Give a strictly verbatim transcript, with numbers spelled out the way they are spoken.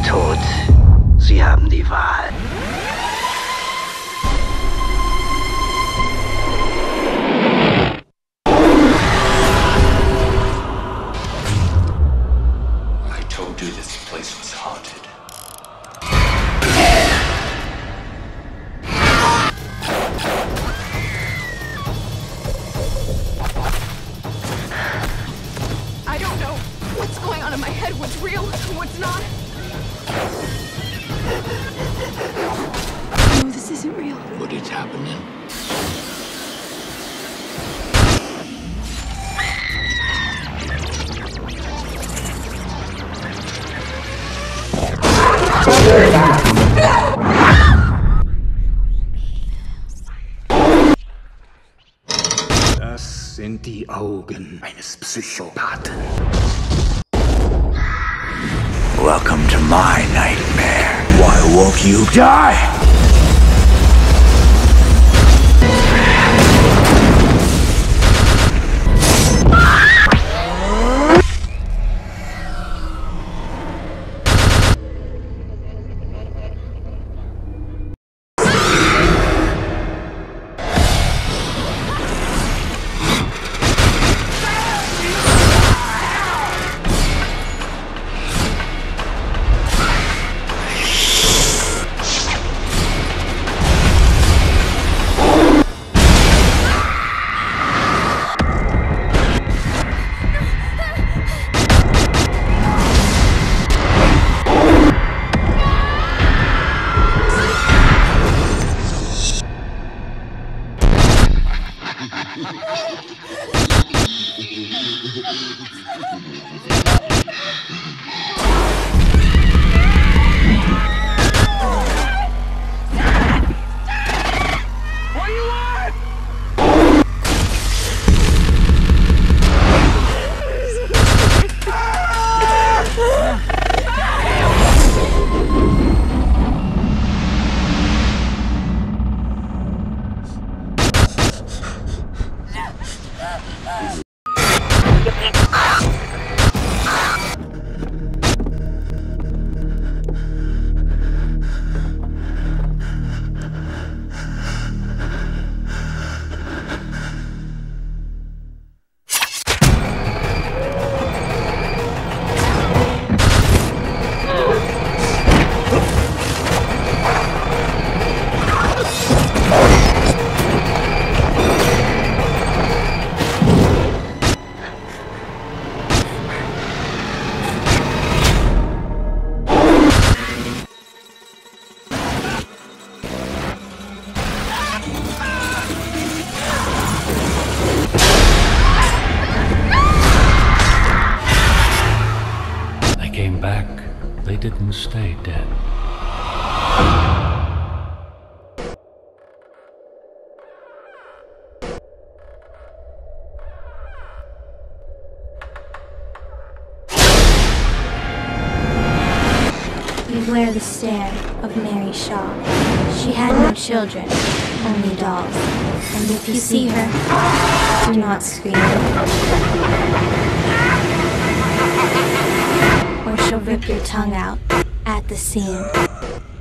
Tod. Sie haben die Wahl. I told you this place was haunted. I don't know what's going on in my head, what's real and what's not. No, this isn't real. What is happening? Das sind die Augen eines Psychopathen. Welcome to my nightmare. Why won't you die? They didn't stay dead. Beware the stare of Mary Shaw. She had no children, only dolls. And if you see her, do not scream. Or she'll rip your tongue out at the seam.